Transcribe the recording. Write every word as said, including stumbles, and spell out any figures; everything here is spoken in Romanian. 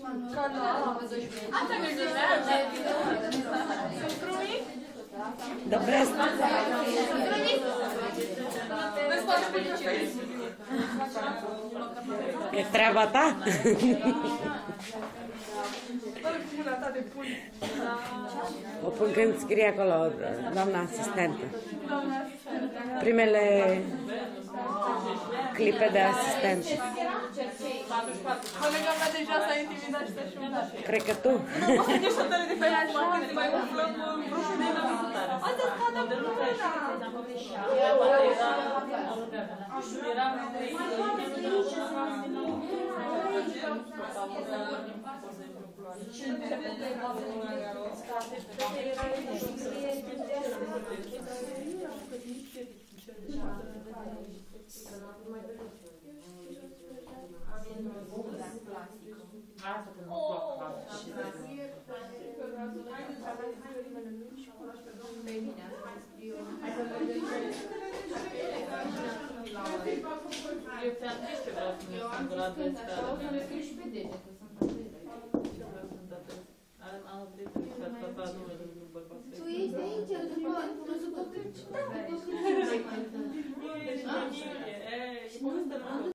A tak już Strój? Dobre. E treba, tá? Oppure che scrive quello, donna assistente. Prima le clipe de assistente. Colega mea deja s-a intimidat și să-și umda. Cred că tu. Nu, o să ne șoatele de pe așa, când mai umflăm brușul de la vizitare. Asta e scada bună! Asta că nu plac Eu ți-am zis ce vreau să ne singura de țară. Am oprit să tata numele lui bărbatul. Tu ești de aici, după, după cât? Da, după cât? Nu ești, nu e. E, povestea